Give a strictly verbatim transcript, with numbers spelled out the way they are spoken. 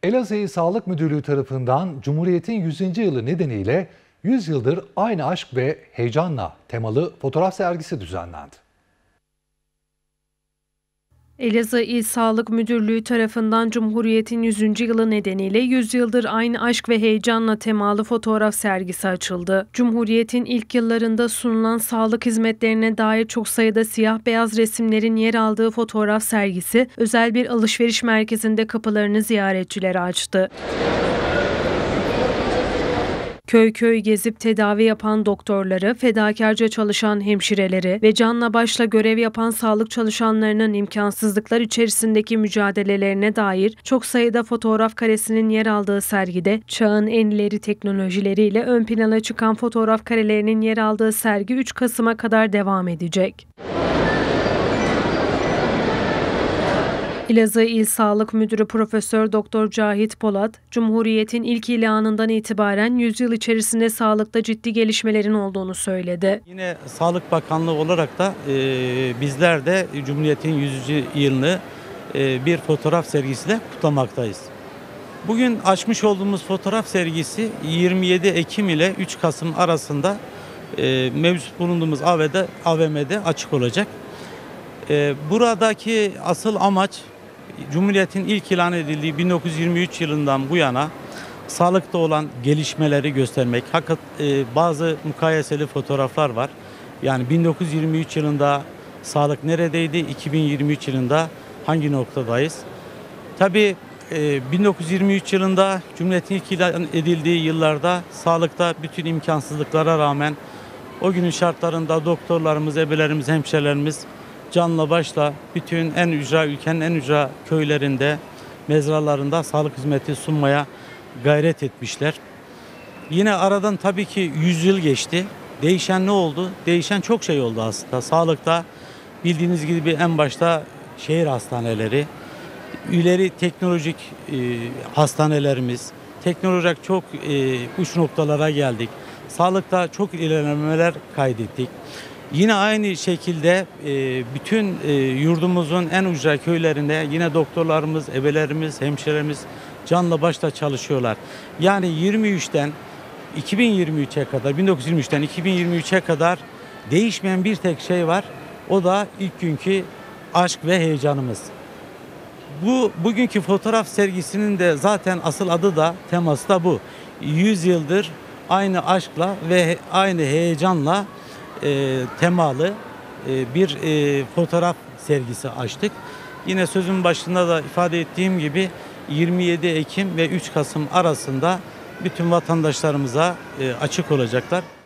Elazığ İl Sağlık Müdürlüğü tarafından Cumhuriyet'in yüzüncü yılı nedeniyle yüz yıldır aynı aşk ve heyecanla temalı fotoğraf sergisi düzenlendi. Elazığ İl Sağlık Müdürlüğü tarafından Cumhuriyet'in yüzüncü yılı nedeniyle yüz yıldır aynı aşk ve heyecanla temalı fotoğraf sergisi açıldı. Cumhuriyet'in ilk yıllarında sunulan sağlık hizmetlerine dair çok sayıda siyah beyaz resimlerin yer aldığı fotoğraf sergisi özel bir alışveriş merkezinde kapılarını ziyaretçilere açtı. Köy köy gezip tedavi yapan doktorları, fedakarca çalışan hemşireleri ve canla başla görev yapan sağlık çalışanlarının imkansızlıklar içerisindeki mücadelelerine dair çok sayıda fotoğraf karesinin yer aldığı sergide, çağın en ileri teknolojileriyle ön plana çıkan fotoğraf karelerinin yer aldığı sergi üç Kasım'a kadar devam edecek. Elazığ İl Sağlık Müdürü Profesör Doktor Cahit Polat, Cumhuriyet'in ilk ilanından itibaren yüzyıl içerisinde sağlıkta ciddi gelişmelerin olduğunu söyledi. Yine Sağlık Bakanlığı olarak da e, bizler de Cumhuriyet'in yüzüncü yılını e, bir fotoğraf sergisiyle kutlamaktayız. Bugün açmış olduğumuz fotoğraf sergisi yirmi yedi Ekim ile üç Kasım arasında e, mevcut bulunduğumuz A V M'de açık olacak. E, buradaki asıl amaç Cumhuriyet'in ilk ilan edildiği bin dokuz yüz yirmi üç yılından bu yana sağlıkta olan gelişmeleri göstermek. Hakikat e, bazı mukayeseli fotoğraflar var. Yani bin dokuz yüz yirmi üç yılında sağlık neredeydi? iki bin yirmi üç yılında hangi noktadayız? Tabii e, bin dokuz yüz yirmi üç yılında Cumhuriyet'in ilk ilan edildiği yıllarda sağlıkta bütün imkansızlıklara rağmen o günün şartlarında doktorlarımız, ebelerimiz, hemşirelerimiz canla başla bütün en ücra ülkenin en ücra köylerinde, mezralarında sağlık hizmeti sunmaya gayret etmişler. Yine aradan tabii ki yüz yıl geçti. Değişen ne oldu? Değişen çok şey oldu aslında. Sağlıkta bildiğiniz gibi en başta şehir hastaneleri, ileri teknolojik e, hastanelerimiz, teknolojik çok e, uç noktalara geldik. Sağlıkta çok ilerlemeler kaydettik. Yine aynı şekilde e, bütün e, yurdumuzun en ücra köylerinde yine doktorlarımız, ebelerimiz, hemşirelerimiz canla başla çalışıyorlar. Yani yirmi üçten iki bin yirmi üçe kadar, bin dokuz yüz yirmi üçten iki bin yirmi üçe kadar değişmeyen bir tek şey var. O da ilk günkü aşk ve heyecanımız. Bu bugünkü fotoğraf sergisinin de zaten asıl adı da teması da bu. yüz yıldır aynı aşkla ve aynı heyecanla E, temalı e, bir e, fotoğraf sergisi açtık. Yine sözün başında da ifade ettiğim gibi yirmi yedi Ekim ve üç Kasım arasında bütün vatandaşlarımıza e, açık olacaklar.